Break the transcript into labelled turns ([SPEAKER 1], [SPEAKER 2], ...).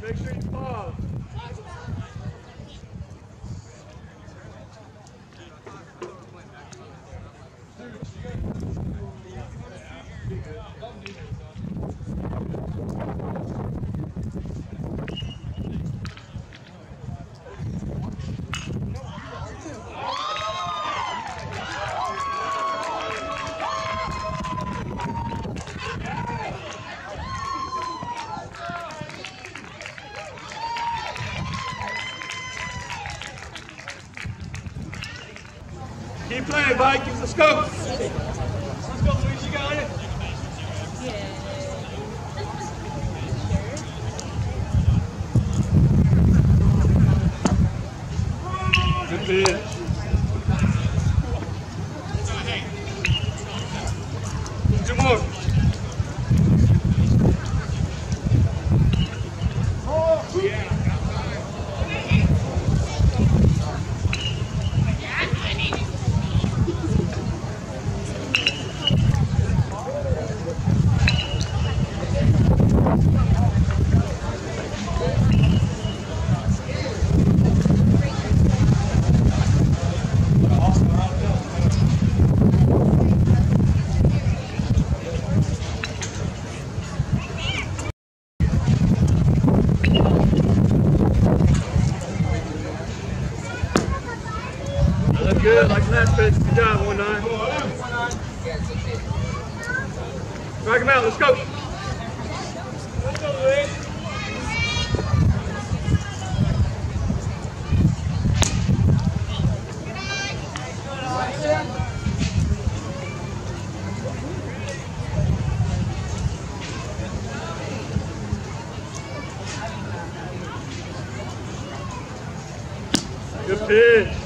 [SPEAKER 1] Make sure you pause. Keep playing, Vikings. Let's go. Let's go, Luis. You got it?
[SPEAKER 2] Yeah.
[SPEAKER 1] Good pitch. Two more. Yeah. That's good, like last pitch. Good job, 1-9. Strike him out, let's go. Let's go, Luis. Good pitch.